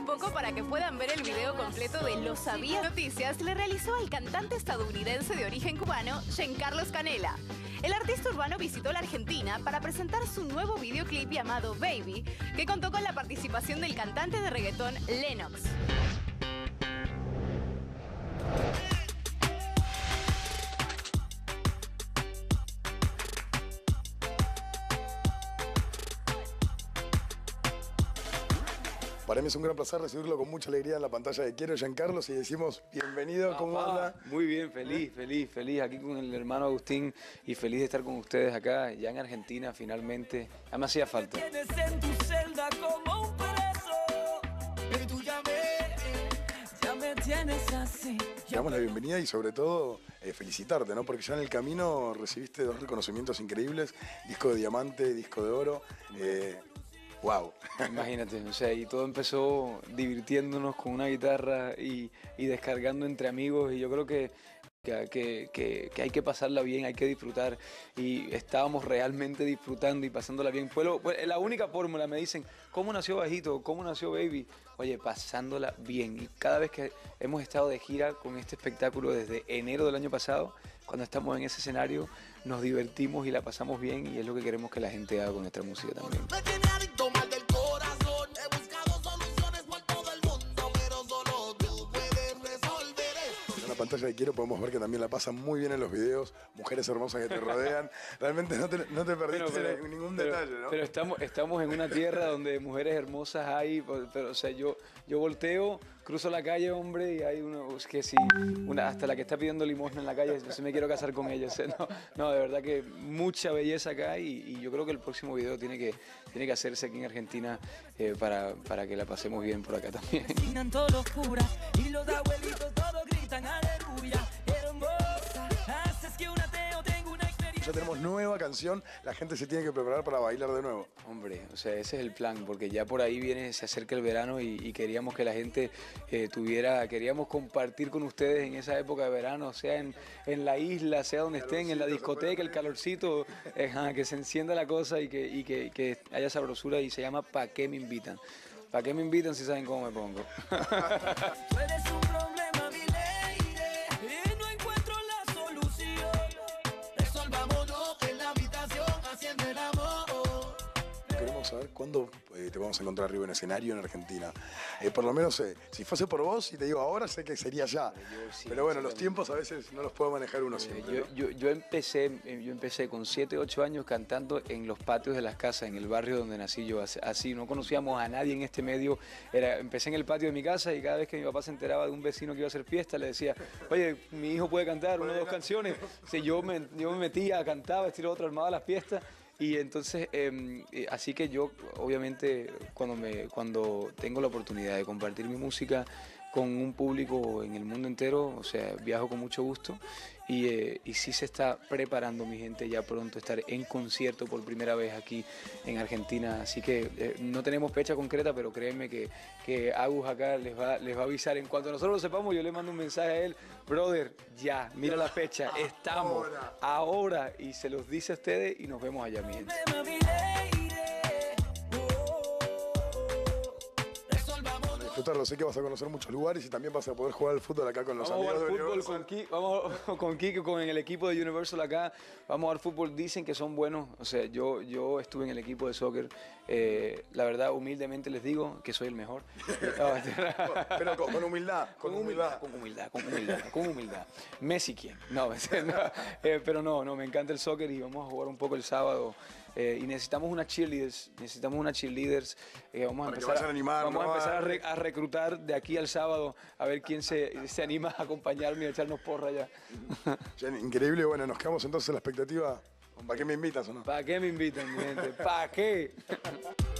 poco para que puedan ver el video completo de Lo Sabía Noticias le realizó al cantante estadounidense de origen cubano, Giancarlos Canela. El artista urbano visitó la Argentina para presentar su nuevo videoclip llamado Baby, que contó con la participación del cantante de reggaetón Lennox. Para mí es un gran placer recibirlo con mucha alegría en la pantalla de Quiero, Giancarlos, y decimos bienvenido, ¿cómo anda? Muy bien, feliz aquí con el hermano Agustín y feliz de estar con ustedes acá, ya en Argentina, finalmente. Ya me hacía falta. Damos la bienvenida y sobre todo felicitarte, ¿no? Porque ya en el camino recibiste 2 reconocimientos increíbles, disco de diamante, disco de oro. ¡Wow! Imagínate, o sea, y todo empezó divirtiéndonos con una guitarra y descargando entre amigos, y yo creo que hay que pasarla bien, hay que disfrutar, y estábamos realmente disfrutando y pasándola bien. Fue la única fórmula. Me dicen, ¿cómo nació Bajito? ¿Cómo nació Baby? Oye, pasándola bien, y cada vez que hemos estado de gira con este espectáculo desde enero del año pasado, cuando estamos en ese escenario, nos divertimos y la pasamos bien, y es lo que queremos que la gente haga con nuestra música también. Pantalla de Quiero podemos ver que también la pasan muy bien en los videos, mujeres hermosas que te rodean. Realmente no te perdiste ningún detalle, ¿no? Pero estamos en una tierra donde mujeres hermosas hay, pero o sea, yo volteo, cruzo la calle, hombre, y hay uno, es que sí, hasta la que está pidiendo limosna en la calle, entonces me quiero casar con ella. O sea, no, de verdad que mucha belleza acá, y yo creo que el próximo video tiene que hacerse aquí en Argentina para que la pasemos bien por acá también. Ya tenemos nueva canción, la gente se tiene que preparar para bailar de nuevo. Hombre, o sea, ese es el plan, porque ya por ahí se acerca el verano, y queríamos que la gente queríamos compartir con ustedes en esa época de verano, sea en la isla, sea donde estén, en la discoteca, el calorcito, que se encienda la cosa y que haya sabrosura, y se llama ¿Pa' qué me invitan? ¿Pa' qué me invitan si saben cómo me pongo? Queremos saber cuándo te vamos a encontrar arriba en escenario en Argentina. Por lo menos, si fuese por vos, y te digo ahora, sé que sería ya. Pero bueno, los tiempos a veces no los puede manejar uno siempre, ¿no? Yo empecé con 7, 8 años cantando en los patios de las casas, en el barrio donde nací yo. Así, no conocíamos a nadie en este medio. Empecé en el patio de mi casa, y cada vez que mi papá se enteraba de un vecino que iba a hacer fiesta, le decía, oye, mi hijo puede cantar 1 o 2 canciones. Sí, yo me metía, cantaba, estilo otro, armaba las fiestas. Y entonces, así que yo, obviamente, cuando tengo la oportunidad de compartir mi música con un público en el mundo entero, o sea, viajo con mucho gusto, y sí se está preparando mi gente ya pronto estar en concierto por primera vez aquí en Argentina. Así que no tenemos fecha concreta, pero créanme que Agus acá les va a avisar. En cuanto nosotros lo sepamos, yo le mando un mensaje a él, brother, ya, mira la fecha, estamos ahora, y se los dice a ustedes, y nos vemos allá, mi gente. Disfrutarlo, sé que vas a conocer muchos lugares y también vas a poder jugar al fútbol acá con los amigos de Universal. Vamos con Kike, con el equipo de Universal acá, vamos a jugar fútbol. Dicen que son buenos, o sea, yo estuve en el equipo de soccer, la verdad, humildemente les digo que soy el mejor. Pero con humildad, con humildad. Messi, ¿quién? No, pero no, me encanta el soccer, y vamos a jugar un poco el sábado. Y necesitamos unas cheerleaders, vamos a empezar a reclutar de aquí al sábado, a ver quién se anima a acompañarme y a echarnos porra ya. Increíble. Bueno, nos quedamos entonces en la expectativa. ¿Para qué me invitas o no? ¿Para qué me invitan, mi gente? ¿Para qué?